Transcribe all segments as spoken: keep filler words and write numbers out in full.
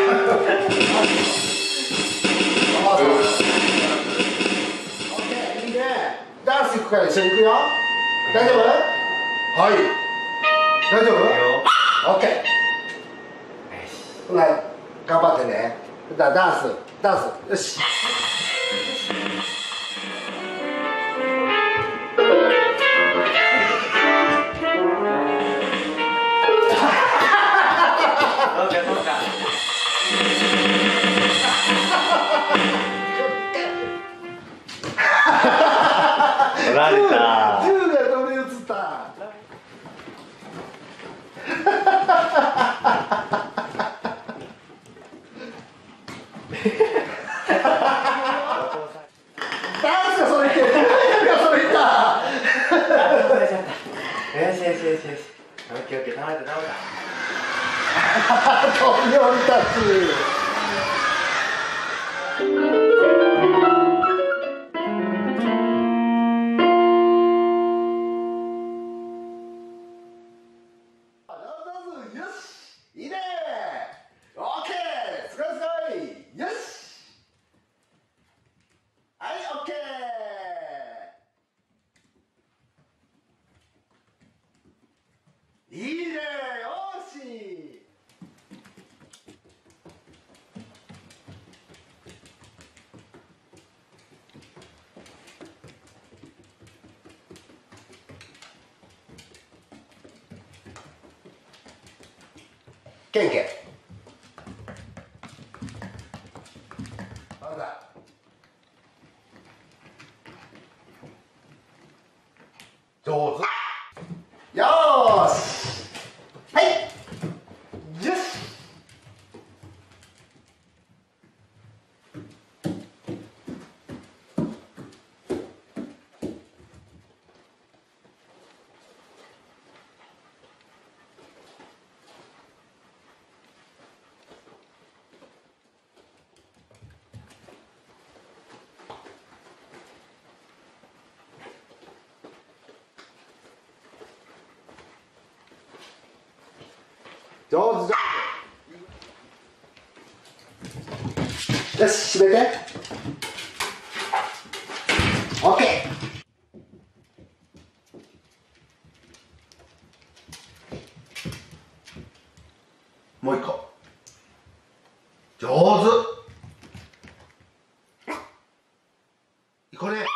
いいね。ダンス行くから一緒に行くよ。大丈夫？はい。大丈夫？オッケー。ほな、頑張ってね。だダンス、ダンス、よし。 取られた。 銃が乗り移った。ダンスがそれ言って、がそれ言った。 よしよしよしよし。オッケーオッケー、倒れた倒れた。 鳥鳥たち。よし、いいね。オッケー、すごいすごい。よし。はい、オッケー。いいね、よし。ケンケン。なんだ。上手。よーし。はい。よし。上手上手。よし、閉めて。オッケー。もう一個。上手。いこれ。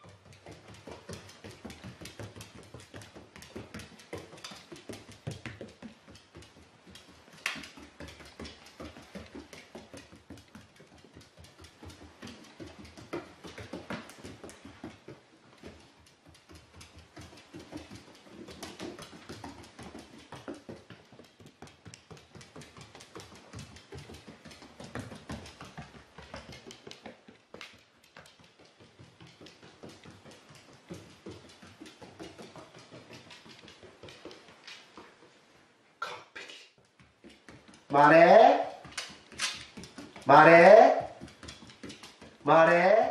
まれまれまれ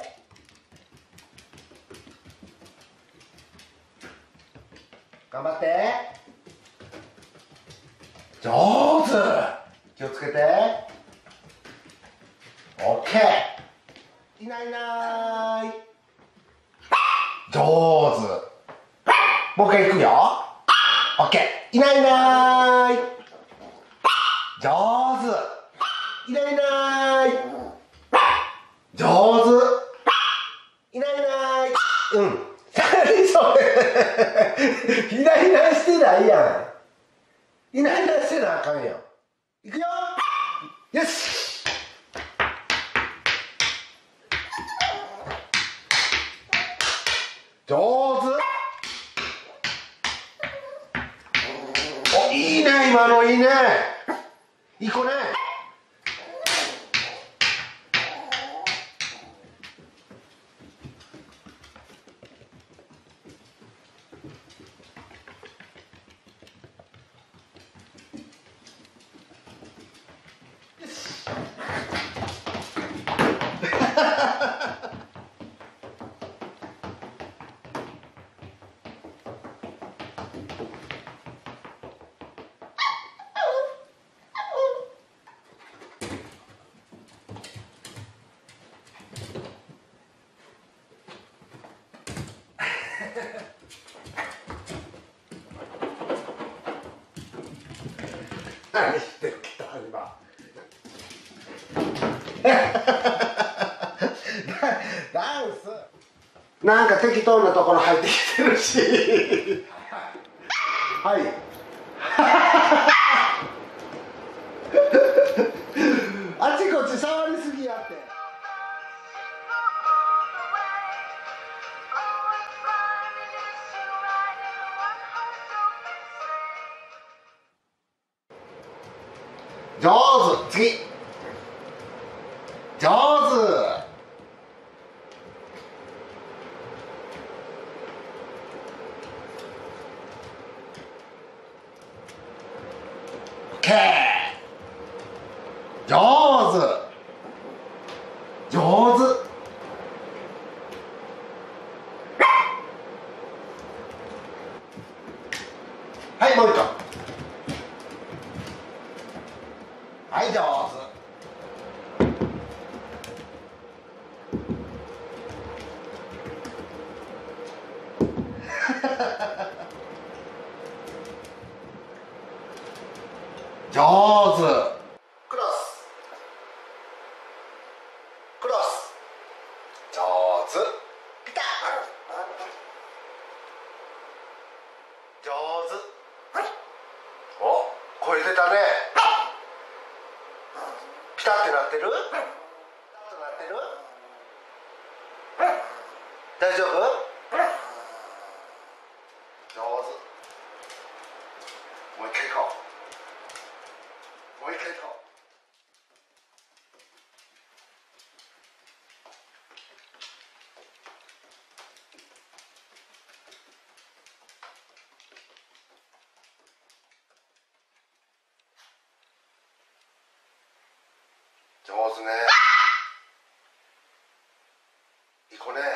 頑張って上手気をつけてオッケーいないいない上手もう一回いくよオッケーいないいない上手いないいない上手いないいないうん何それいないいないしてないやんいないいないしてなあかんよいくよよし上手おいいね今のいいねいい子ね何してきた今。ダンスなんか適当なところ入ってきてるしはいあちこち触りすぎやって。上手。次上手。OK。上手上手。はい、もう一個。はい、上手。上手。クロスクロス。上手。ピタッ。上手。お、声出たね。ピタってなってる？ピタッとなってる？大丈夫？上手。もう一回行こう。もう一回行こう。上手ね。いい子ね。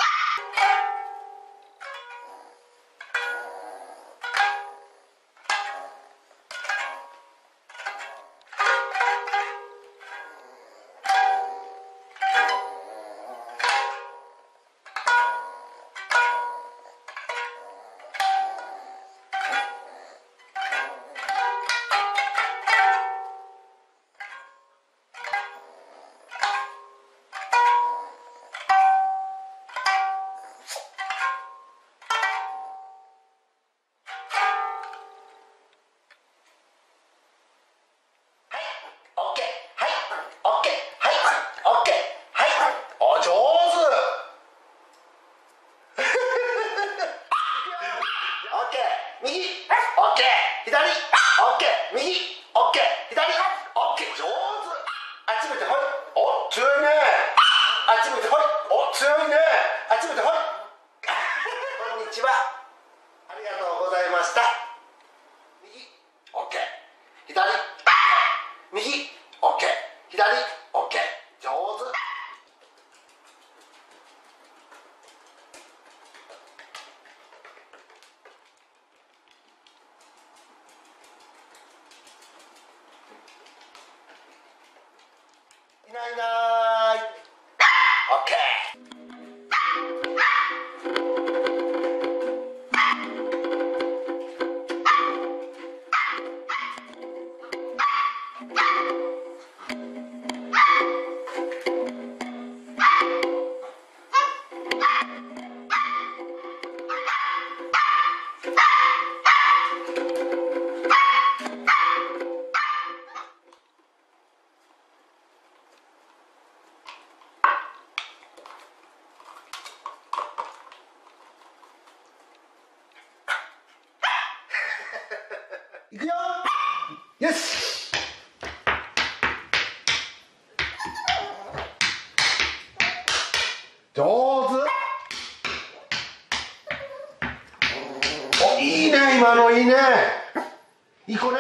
いないいない。オッケー。いくよ。よし。上手。お、いいね、今のいいね。いい子ね。